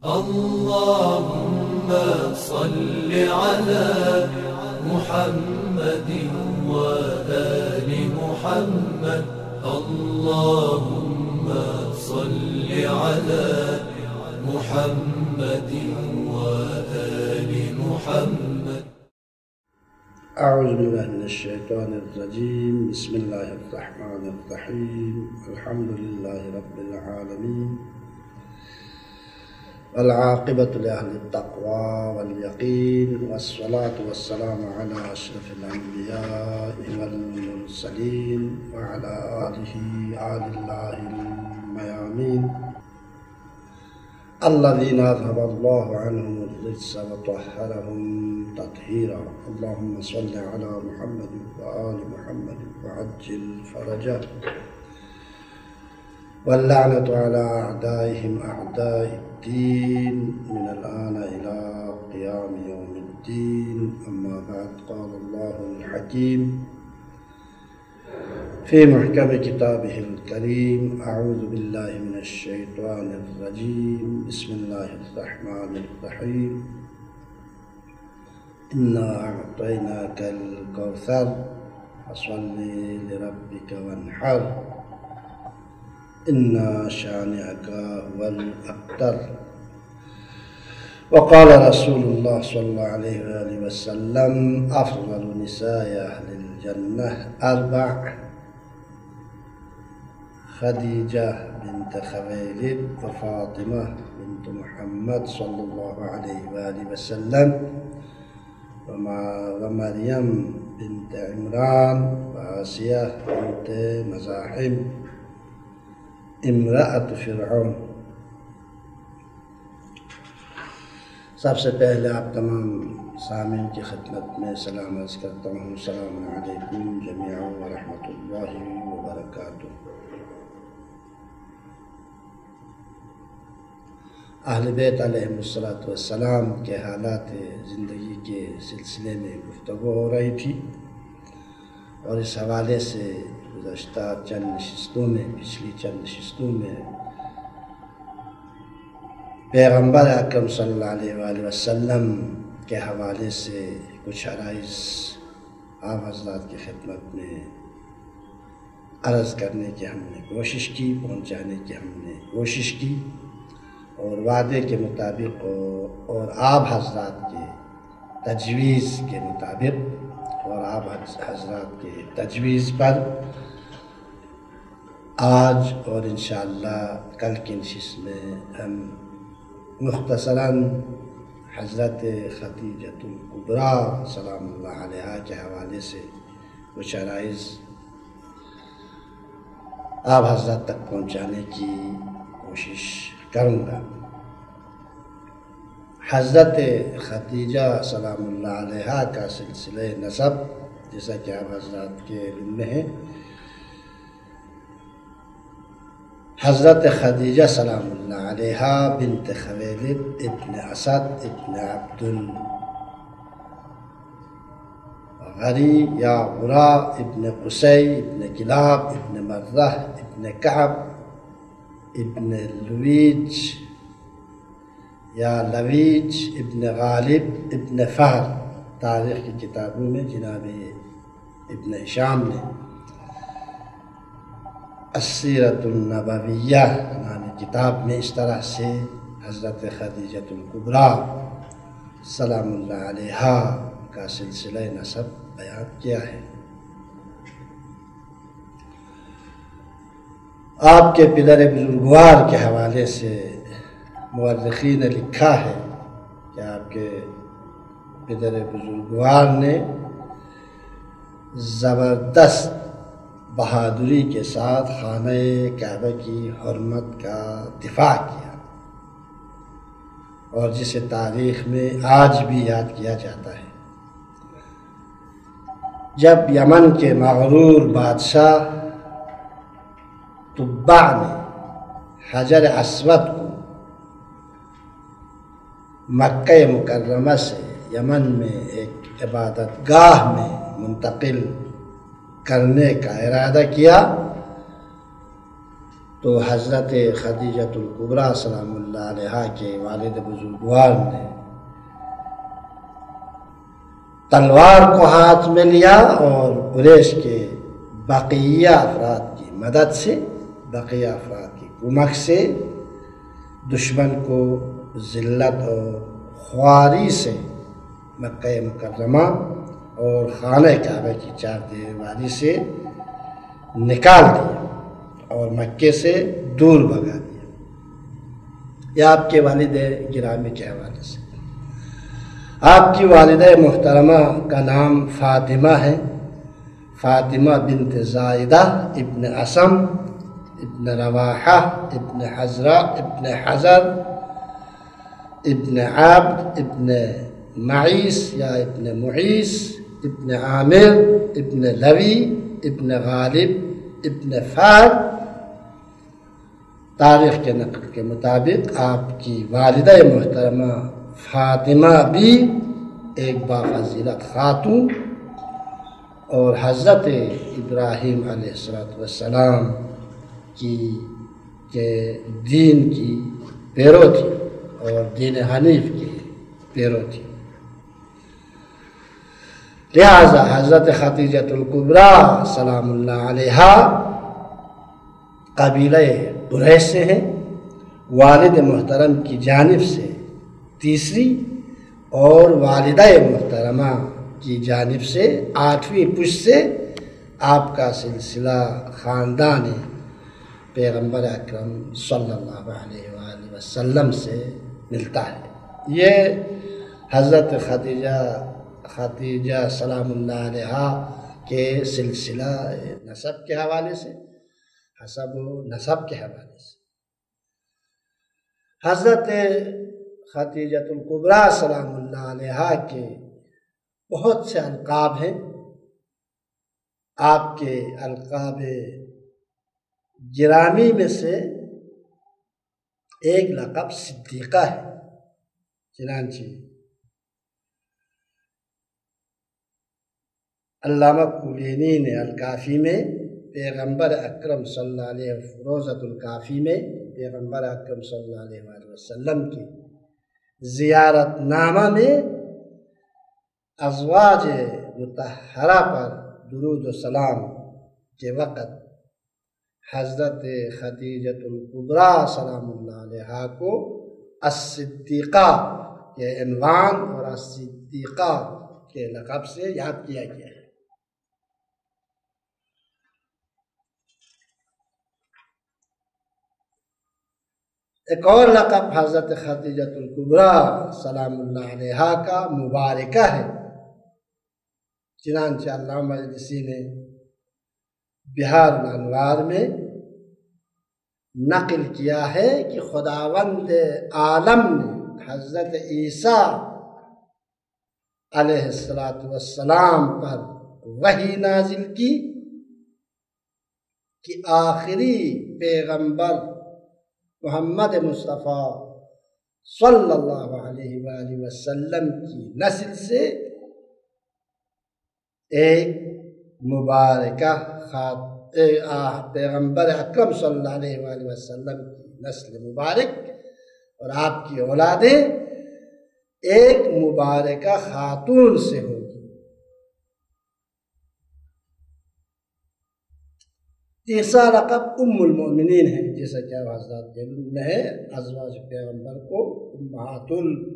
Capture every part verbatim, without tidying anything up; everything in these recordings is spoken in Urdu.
اللهم صل على محمد وآل محمد. اللهم صل على محمد وآل محمد. أعوذ بالله من الشيطان الرجيم. بسم الله الرحمن الرحيم. الحمد لله رب العالمين، والعاقبة لأهل التقوى واليقين، والصلاة والسلام على أشرف الأنبياء والمرسلين وعلى آله آل الله الميامين الذين أذهب الله عنهم الرجس وطهرهم تطهيرا. اللهم صل على محمد وآل محمد وعجل فرجه، واللعنة على أعدائهم أعداء الدين من الآن إلى قيام يوم الدين. أما بعد، قال الله الحكيم في محكم كتابه الكريم: أعوذ بالله من الشيطان الرجيم. بسم الله الرحمن الرحيم. إنا أعطيناك الكوثر فصل لربك وانحر إن شانئك هو الأبتر. وقال رسول الله صلى الله عليه وآله وسلم: أفضل نساء أهل الجنة أربع: خديجة بنت خويلد، وفاطمة بنت محمد صلى الله عليه وآله وسلم، ومريم بنت عمران، وآسية بنت مزاحم امرأۃ فرعون. سب سے پہلے آپ تمام سامعین کی خدمت میں سلام عرض کرتا ہوں. السلام علیکم جمیعا ورحمۃ اللہ وبرکاتہ. اہل بیت علیہم الصلاۃ والسلام کے حالات زندگی کے سلسلے میں گفتگو ہو رہی تھی، اور اس حوالے سے گزشتہ چند نشستوں میں پچھلی چند نشستوں میں پیغمبر اکرم صلی اللہ علیہ وآلہ وسلم کے حوالے سے کچھ عرائض آپ حضرات کی خدمت میں عرض کرنے کی ہم نے کوشش کی، پہنچانے کی ہم نے کوشش کی، اور وعدے کے مطابق اور آپ حضرات کے تجویز کے مطابق اور آپ حضرات کے تجویز پر آج اور انشاءاللہ کل کی نشست میں ہم مختصراً حضرت خدیجۃ الکبریٰ سلام اللہ علیہا کے حوالے سے کچھ عرائض آپ حضرات تک پہنچانے کی کوشش کروں گا. حضرت خدیجہ سلام اللہ علیہا کا سلسلہ نسب جیسا کہ آپ حضرات کے علم میں ہے، حضرت خدیجہ سلام اللہ علیہا بنت خویلد ابن اسد ابن عبد الغری یا غرا ابن قصی ابن کلاب ابن مرہ ابن کعب ابن لویج یا لویج ابن غالب ابن فہر. تاریخ کی کتابوں میں جناب ابن ہشام نے السیرۃ النبویہ نامی کتاب میں اس طرح سے حضرت خدیجۃ الکبریٰ سلام اللہ علیہا کا سلسلہ نسب بیان کیا ہے. آپ کے پدر بزرگوار کے حوالے سے مورخین نے لکھا ہے کہ آپ کے پدر بزرگوار نے زبردست بہادری کے ساتھ خانہ کعبہ کی حرمت کا دفاع کیا، اور جسے تاریخ میں آج بھی یاد کیا جاتا ہے. جب یمن کے مغرور بادشاہ تبع نے حجر اسود کو مکہ مکرمہ سے یمن میں ایک عبادت گاہ میں منتقل کرنے کا ارادہ کیا تو حضرت خدیجۃ الکبریٰ سلام اللہ علیہا کے والد بزرگوار نے تلوار کو ہاتھ میں لیا اور قریش کے بقیہ افراد کی مدد سے، بقیہ افراد کی کمک سے دشمن کو ذلت اور خواری سے مکہ مکرمہ اور خانہ کعبہ کی چار دیواری سے نکال دیا اور مکے سے دور بھگا دیا۔ یہ آپ کے والد گرامی کے حوالے سے۔ آپ کی والدہ محترمہ کا نام فاطمہ ہے، فاطمہ بنت زائدہ ابن اسم ابن رواحہ ابن حزرہ ابن حزر ابن عبد ابن معیس یا ابن معیس ابن عامر ابن لوی ابن غالب ابن فہد۔ تاریخ کے نقل کے مطابق آپ کی والدہ محترمہ فاطمہ بھی ایک بافضیلت خاتون اور حضرت ابراہیم علیہ الصلوۃ والسلام کی کے دین کی پیرو تھی اور دین حنیف کی پیرو تھی۔ لہذا حضرت خدیجۃ الکبریٰ سلام اللہ علیہا قبیلہ قریش سے ہیں، والد محترم کی جانب سے تیسری اور والدہ محترمہ کی جانب سے آٹھویں پشت سے آپ کا سلسلہ خاندان پیغمبر اکرم صلی اللہ علیہ وآلہ وسلم سے ملتا ہے۔ یہ حضرت خدیجہ خدیجہ سلام اللہ علیہا کے سلسلہ نسب کے حوالے سے، حسب و نسب کے حوالے سے۔ حضرت خدیجۃ الکبریٰ سلام اللہ علیہا کے بہت سے القاب ہیں۔ آپ کے القاب گرامی میں سے ایک لقب صدیقہ ہے، چنانچہ علامہ کلینی نے الکافی میں پیغمبر اکرم صلی اللہ علیہ روضۃ الکافی میں پیغمبر اکرم صلی اللہ علیہ وآلہ وسلم کی زیارت نامہ میں ازواج مطہرہ پر درود و سلام کے وقت حضرت خدیجۃ الکبریٰ سلام اللہ علیہا کو الصدیقہ کے عنوان اور الصدیقہ کے لقب سے یاد کیا گیا ہے۔ ایک اور لقب حضرت خدیجۃ الکبریٰ سلام اللہ علیہا کا مبارکہ ہے، چنانچہ علامہ مجلسی نے بہار الانوار میں نقل کیا ہے کہ خداوند عالم نے حضرت عیسیٰ علیہ السلام پر وحی نازل کی کہ آخری پیغمبر محمد مصطفیٰ صلی اللہ علیہ وآلہ وسلم کی نسل سے ایک مبارکہ خات پیغمبر اکرم صلی اللہ علیہ وآلہ وسلم کی نسل مبارک اور آپ کی اولادیں ایک مبارکہ خاتون سے ہوگی۔ تیسرا لقب ام المؤمنین ہے، جیسا کہ حضرات کے میں ہے، ازواج پیغمبر کو امہات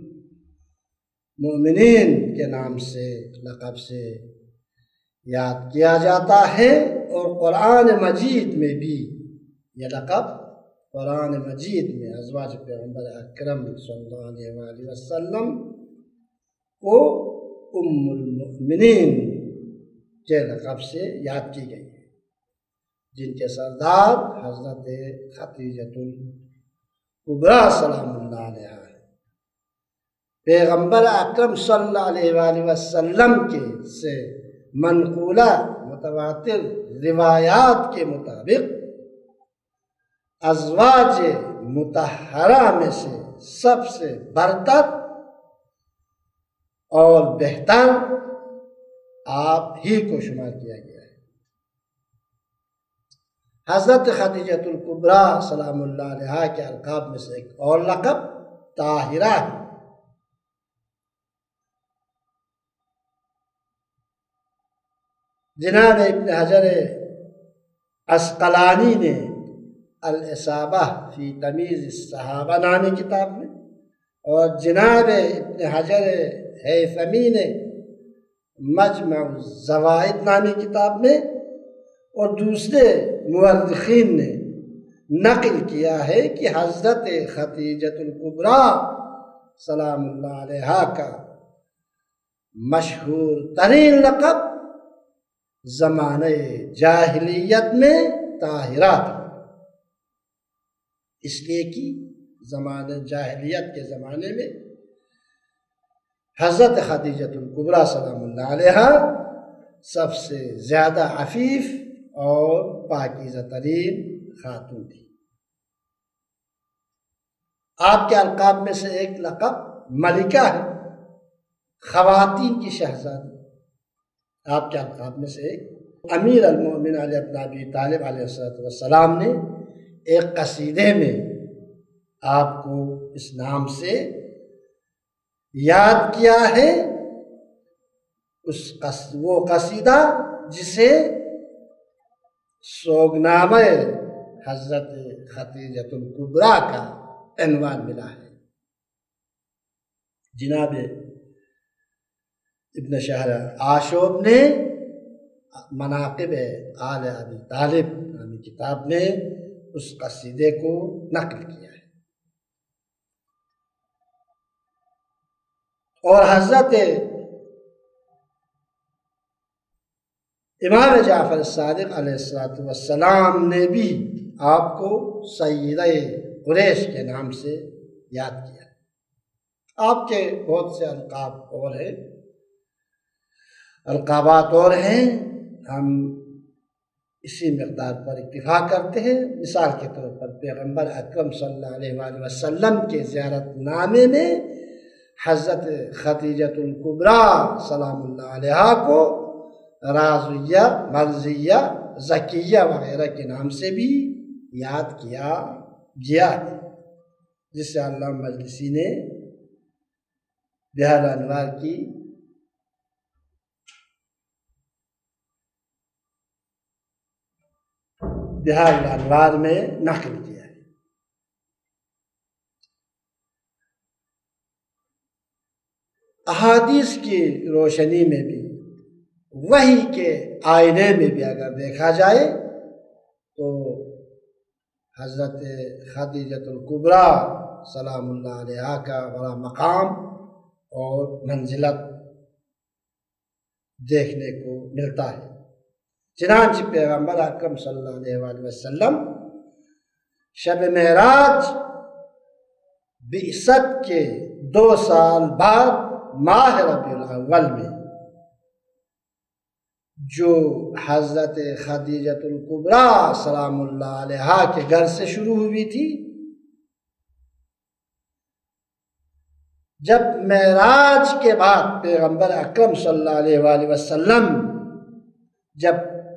المؤمنین کے نام سے لقب سے یاد کیا جاتا ہے، اور قرآن مجید میں بھی یہ لقب قرآن مجید میں ازواج پیغمبر اکرم صلی اللہ علیہ وآلہ وسلم کو ام المؤمنین کے لقب سے یاد کی گئی ہے، جن کے سردار حضرت خدیجۃ الکبریٰ سلام اللہ علیہا ہے۔ پیغمبر اکرم صلی اللہ علیہ وآلہ وسلم کے سے منقولہ متواتر روایات کے مطابق ازواج مطہرہ میں سے سب سے برتر اور بہتر آپ ہی کو شمار کیا گیا ہے۔ حضرت خدیجۃ الکبریٰ سلام اللہ علیہا کے القاب میں سے ایک اور لقب طاہرہ ہے۔ جناب ابن حجر عسقلانی نے الاصابہ فی تمیز الصحابہ نامی کتاب میں، اور جناب ابن حجر ہیثمی نے مجمع الزوائد نامی کتاب میں، اور دوسرے مورخین نے نقل کیا ہے کہ حضرت خدیجۃ الکبریٰ سلام اللہ علیہا کا مشہور ترین لقب زمانہ جاہلیت میں طاہرہ تھا، اس لیے کہ زمانہ جاہلیت کے زمانے میں حضرت خدیجۃ الکبریٰ سلام اللہ علیہا سب سے زیادہ عفیف اور پاکیزہ ترین خاتون تھی۔ آپ کے القاب میں سے ایک لقب ملکہ ہے، خواتین کی شہزادی۔ آپ کے القاب میں سے ایک امیر المومنین علی بن ابی طالب علیہ السلام نے ایک قصیدے میں آپ کو اس نام سے یاد کیا ہے، اس قص... وہ قصیدہ جسے سوگنامہ حضرت خدیجۃ الکبریٰ کا عنوان ملا ہے۔ جناب ابن شہر آشوب نے مناقب آل ابی طالب نامی کتاب میں اس قصیدے کو نقل کیا ہے، اور حضرت امام جعفر صادق علیہ السلام نے بھی آپ کو سیدہ قریش کے نام سے یاد کیا۔ آپ کے بہت سے القاب اور ہیں، القابات اور ہیں، ہم اسی مقدار پر اکتفا کرتے ہیں۔ مثال کے طور پر پیغمبر اکرم صلی اللہ علیہ وآلہ وسلم کے زیارت نامے میں حضرت خدیجۃ الکبریٰ سلام اللہ علیہا کو راضیہ، مرضیہ، زکیہ وغیرہ کے نام سے بھی یاد کیا گیا ہے، جس سے علامہ مجلسی نے بحر الانوار کی بحر الانوار میں نقل کیا ہے۔ احادیث کی روشنی میں بھی، وحی کے آئینے میں بھی اگر دیکھا جائے تو حضرت خدیجۃ الکبریٰ سلام اللہ علیہا کا بڑا مقام اور منزلت دیکھنے کو ملتا ہے۔ چنانچہ پیغمبر اکرم صلی اللہ علیہ وآلہ وسلم شب معراج بعثت کے دو سال بعد ماہ ربیع الاول میں جو حضرت خدیجۃ الکبریٰ سلام اللہ علیہا کے گھر سے شروع ہوئی تھی، جب معراج کے بعد پیغمبر اکرم صلی اللہ علیہ وآلہ وسلم جب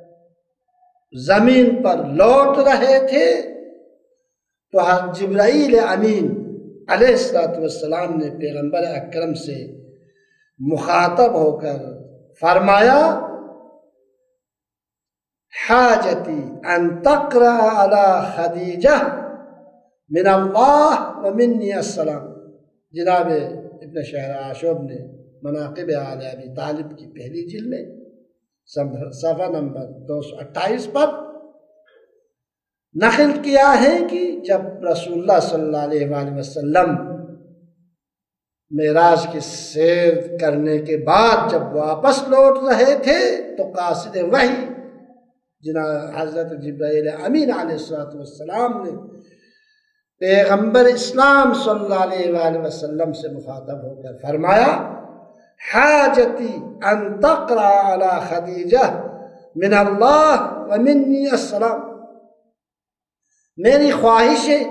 زمین پر لوٹ رہے تھے تو جبرائیل امین علیہ السلام نے پیغمبر اکرم سے مخاطب ہو کر فرمایا، حاجتی ان تقرأ علی خدیجہ من اللہ و منی السلام۔ جناب ابن شہر آشوب نے مناقب آل ابی طالب کی پہلی جلد میں صفحہ نمبر دو سو اٹھائیس پر نقل کیا ہے کہ جب رسول اللہ صلی اللہ علیہ وآلہ وسلم معراج کی سیر کرنے کے بعد جب واپس لوٹ رہے تھے تو قاصد وحی جناب حضرت جبرائیل امین علیہ السلام نے پیغمبر اسلام صلی اللہ علیہ وآلہ وسلم سے مخاطب ہو کر فرمایا، حاجتی ان تقرأ علی خدیجہ من اللہ و منی السلام۔ میری خواہش ہے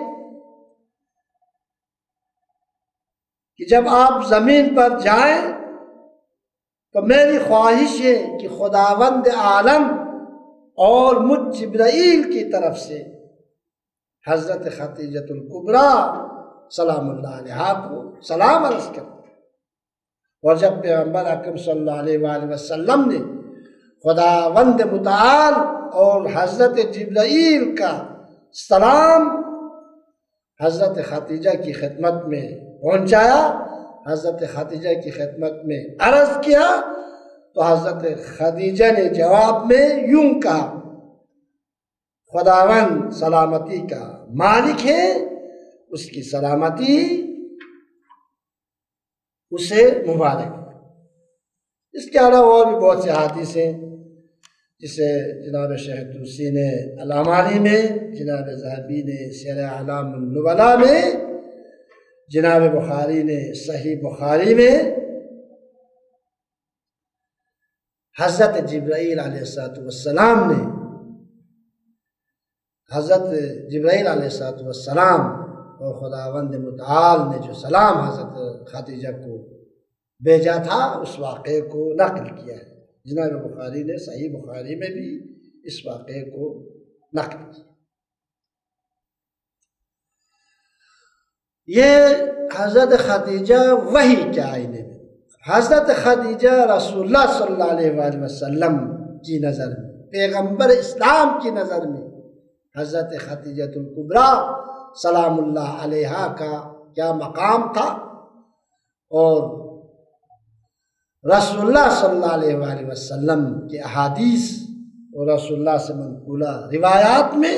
کہ جب آپ زمین پر جائیں تو میری خواہش ہے کہ خداوند عالم اور مجھ جبرائیل کی طرف سے حضرت خدیجۃ الکبریٰ سلام اللہ علیہا کو سلام عرض کرتے۔ اور جب پیغمبر اکرم صلی اللہ علیہ وآلہ وسلم نے خداوند متعال اور حضرت جبرائیل کا سلام حضرت خدیجہ کی خدمت میں پہنچایا، حضرت خدیجہ کی خدمت میں عرض کیا، تو حضرت خدیجہ نے جواب میں یوں کہا، خداوند سلامتی کا مالک ہے، اس کی سلامتی اسے مبارک۔ اس کے علاوہ اور بھی بہت سے حدیث ہیں جسے جناب شیخ طوسی نے الاماری میں، جناب ذہبی نے سیر اعلام النبلاء میں، جناب بخاری نے صحیح بخاری میں حضرت جبرائیل علیہ السلام نے حضرت جبرائیل علیہ السلام اور خداوند متعال نے جو سلام حضرت خدیجہ کو بھیجا تھا اس واقعے کو نقل کیا ہے۔ جناب بخاری نے صحیح بخاری میں بھی اس واقعے کو نقل کیا۔ یہ حضرت خدیجہ وحی کے آئینے میں، حضرت خدیجہ رسول اللہ صلی اللہ علیہ وآلہ وسلم کی نظر میں، پیغمبر اسلام کی نظر میں حضرت خدیجۃ الکبریٰ سلام اللہ علیہا کا کیا مقام تھا، اور رسول اللہ صلی اللہ علیہ وآلہ وسلم کے احادیث اور رسول اللہ سے منقولہ روایات میں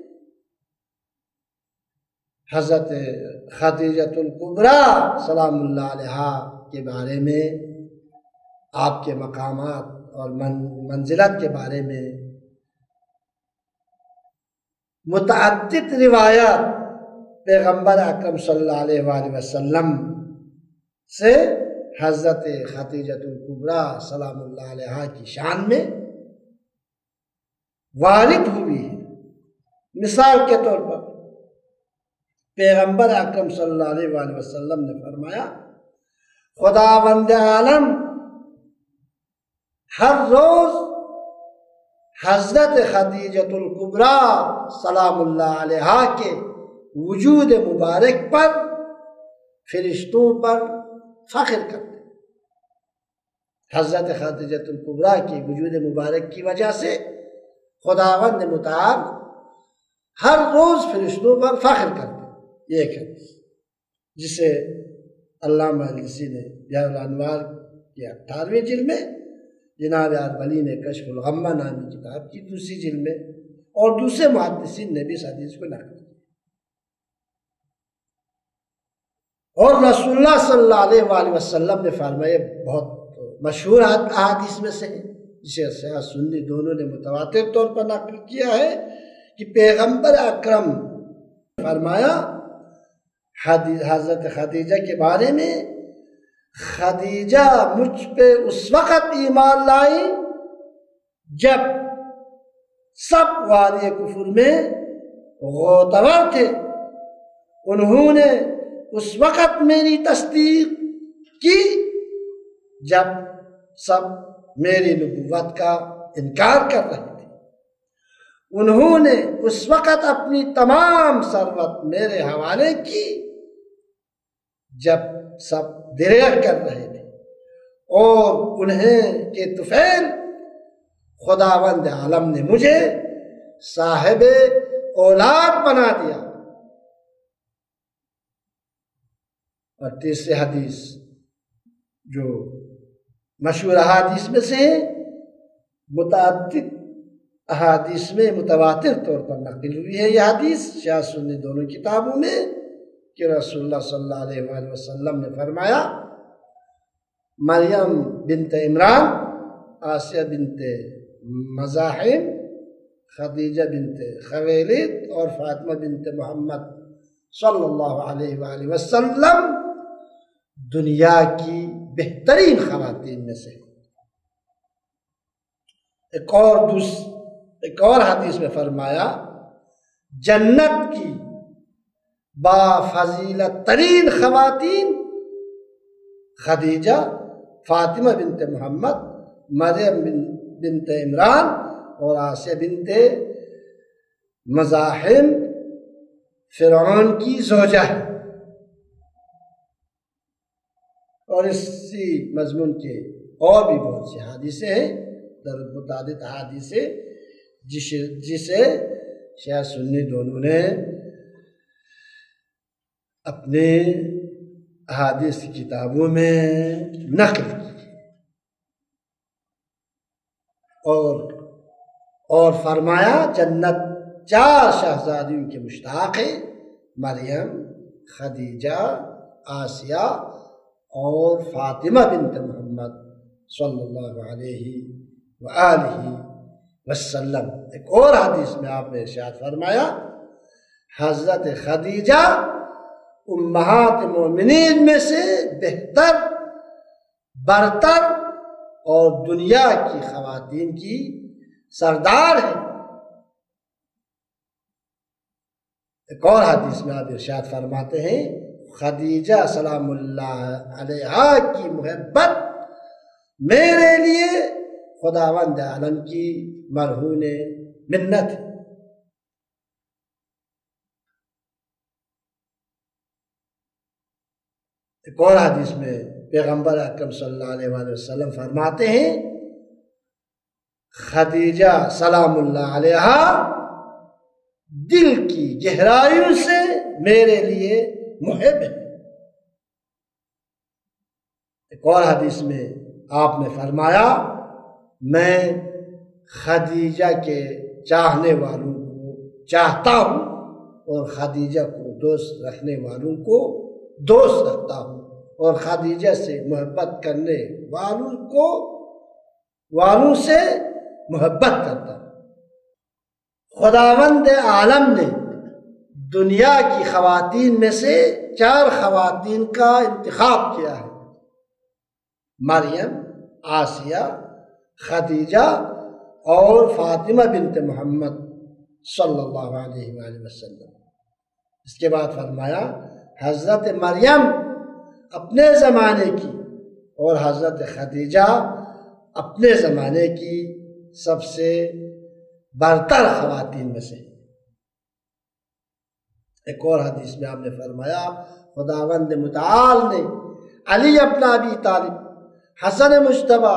حضرت خدیجۃ الکبریٰ سلام اللہ علیہا کے بارے میں، آپ کے مقامات اور منزلت کے بارے میں متعدد روایات پیغمبر اکرم صلی اللہ علیہ وآلہ وسلم سے حضرت خدیجۃ الکبریٰ سلام اللہ علیہا کی شان میں وارد ہوئی ہے۔ مثال کے طور پر پیغمبر اکرم صلی اللہ علیہ وآلہ وسلم نے فرمایا، خداوند عالم ہر روز حضرت خدیجۃ الکبریٰ سلام اللہ علیہا کے وجود مبارک پر فرشتوں پر فخر کرتے۔ حضرت خدیجۃ الکبریٰ کی وجود مبارک کی وجہ سے خداوند متعال ہر روز فرشتوں پر فخر کرتے۔ یہ ایک حدیث جسے علامہ السی نے بحر الانوار کی اٹھارہویں جلد میں، جناب اربلی نے کشف الغمہ نامی کتاب کی دوسری جلد میں، اور دوسرے محدثین نے بھی اس حدیث کو نقل کیا۔ اور رسول اللہ صلی اللہ علیہ وآلہ وسلم نے فرمایا، بہت مشہور احادیث میں سے جسے سیاہ سنی دونوں نے متواتر طور پر نقل کیا ہے کہ پیغمبر اکرم فرمایا حضرت خدیجہ کے بارے میں، خدیجہ مجھ پہ اس وقت ایمان لائی جب سب وادی کفر میں غوطور تھے، انہوں نے اس وقت میری تصدیق کی جب سب میری نبوت کا انکار کر رہے تھے، انہوں نے اس وقت اپنی تمام ثروت میرے حوالے کی جب سب دریغ کر رہے تھے، اور انہیں کے طفیل خداوند عالم نے مجھے صاحب اولاد بنا دیا۔ اور تیسری حدیث جو مشہور احادیث میں سے متعدد احادیث میں متواتر طور پر نقل ہوئی ہے، یہ حدیث شیعہ سنی دونوں کتابوں میں، کہ رسول اللہ صلی اللہ علیہ وآلہ وسلم نے فرمایا، مریم بنت عمران، آسیہ بنت مزاحم، خدیجہ بنت خویلد اور فاطمہ بنت محمد صلی اللہ علیہ وآلہ وسلم دنیا کی بہترین خواتین میں سے۔ ایک اور دوس ایک اور حدیث میں فرمایا، جنت کی با فضیلت ترین خواتین خدیجہ، فاطمہ بنت محمد، مریم بنت عمران اور آسیہ بنت مزاحم فرعون کی زوجہ ہے۔ اور اسی مضمون کے اور بھی بہت سے حادثے ہیں، در متعدد حادثے جس جسے شیعہ سنی دونوں نے اپنے احادیث کی کتابوں میں نقل کی اور اور فرمایا جنت چار شہزادیوں کے مشتاق ہیں، مریم، خدیجہ، آسیہ اور فاطمہ بنت محمد صلی اللہ علیہ وآلہ وسلم۔ ایک اور حدیث میں آپ نے ارشاد فرمایا حضرت خدیجہ امہات مومنین میں سے بہتر، برتر اور دنیا کی خواتین کی سردار ہے۔ ایک اور حدیث میں آپ ارشاد فرماتے ہیں خدیجہ سلام اللہ علیہا کی محبت میرے لیے خداوند عالم کی مرہون منت ہے۔ ایک اور حدیث میں پیغمبر اکرم صلی اللہ علیہ وآلہ وسلم فرماتے ہیں خدیجہ سلام اللہ علیہا دل کی گہرائیوں سے میرے لیے محب ہے۔ ایک اور حدیث میں آپ نے فرمایا میں خدیجہ کے چاہنے والوں کو چاہتا ہوں اور خدیجہ کو دوست رکھنے والوں کو دوست رکھتا ہوں اور خدیجہ سے محبت کرنے والوں کو والوں سے محبت کرتا ہوں۔ خداوند عالم نے دنیا کی خواتین میں سے چار خواتین کا انتخاب کیا ہے، مریم، آسیہ، خدیجہ اور فاطمہ بنت محمد صلی اللہ علیہ وآلہ وسلم۔ اس کے بعد فرمایا حضرت مریم اپنے زمانے کی اور حضرت خدیجہ اپنے زمانے کی سب سے برتر خواتین میں سے۔ ایک اور حدیث میں آپ نے فرمایا خداوند متعال نے علی ابن ابی طالب، حسن مجتبی،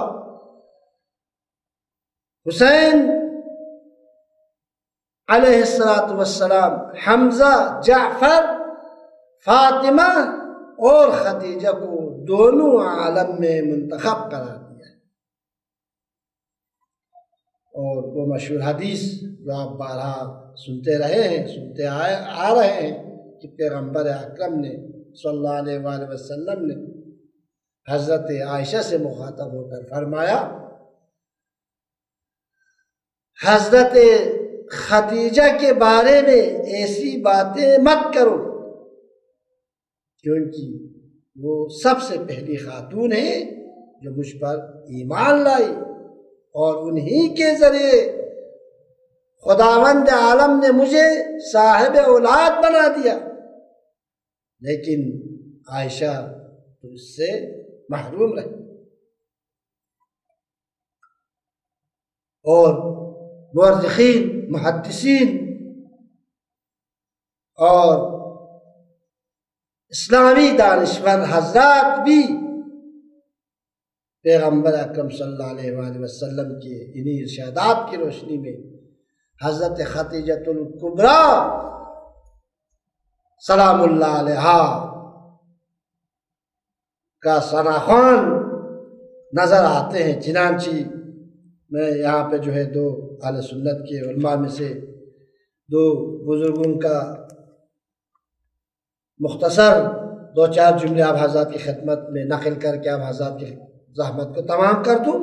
حسین علیہ الصلاۃ والسلام، حمزہ، جعفر، فاطمہ اور خدیجہ کو دونوں عالم میں منتخب قرار دیا۔ اور وہ مشہور حدیث جو آپ بارہا سنتے رہے ہیں سنتے آئے آ رہے ہیں کہ پیغمبر اکرم نے صلی اللہ علیہ وآلہ وسلم نے حضرت عائشہ سے مخاطب ہو کر فرمایا حضرت خدیجہ کے بارے میں ایسی باتیں مت کرو کیونکہ وہ سب سے پہلی خاتون ہے جو مجھ پر ایمان لائی اور انہی کے ذریعے خداوند عالم نے مجھے صاحب اولاد بنا دیا، لیکن عائشہ تو اس سے محروم رہی۔ اور مورخین، محدثین اور اسلامی دانشور حضرات بھی پیغمبر اکرم صلی اللہ علیہ وآلہ وسلم کے انہی ارشادات کی روشنی میں حضرت خدیجۃ الکبریٰ سلام اللہ علیہا کا ثناخوان نظر آتے ہیں۔ چنانچہ میں یہاں پہ جو ہے دو اہل سنت کے علماء میں سے دو بزرگوں کا مختصر دو چار جملے آپ حضرات کی خدمت میں نقل کر کے آپ حضرات کی زحمت کو تمام کر دوں۔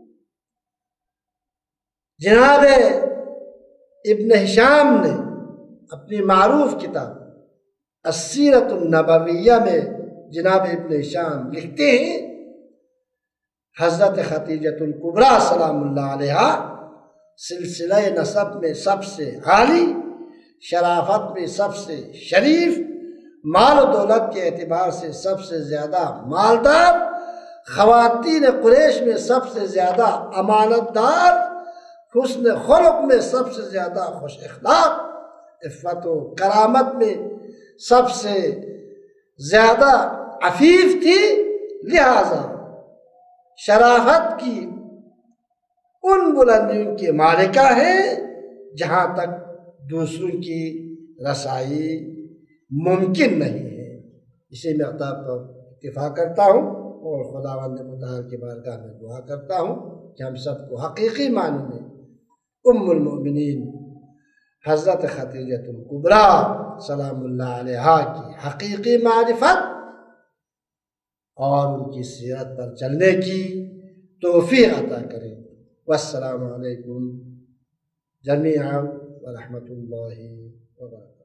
جناب ابن ہشام نے اپنی معروف کتاب السیرۃ النبویہ میں جناب ابن ہشام لکھتے ہیں حضرت خدیجۃ الکبریٰ سلام اللہ علیہا سلسلہ نسب میں سب سے عالی، شرافت میں سب سے شریف، مال و دولت کے اعتبار سے سب سے زیادہ مالدار، خواتین قریش میں سب سے زیادہ امانت دار حسن خلق میں سب سے زیادہ خوش اخلاق، عفت و کرامت میں سب سے زیادہ عفیف تھی، لہذا شرافت کی ان بلندیوں کی مالکہ ہے جہاں تک دوسروں کی رسائی ممکن نہیں ہے۔ اسی مقدار پر اتفاق کرتا ہوں اور خداوند متعال کی بارگاہ میں دعا کرتا ہوں کہ ہم سب کو حقیقی معنی میں ام المؤمنین حضرت خدیجۃ الکبریٰ سلام اللہ علیہا کی حقیقی معرفت اور ان کی سیرت پر چلنے کی توفیق عطا کرے۔ والسلام علیکم جمیعا ورحمۃ اللہ وبرکاتہ۔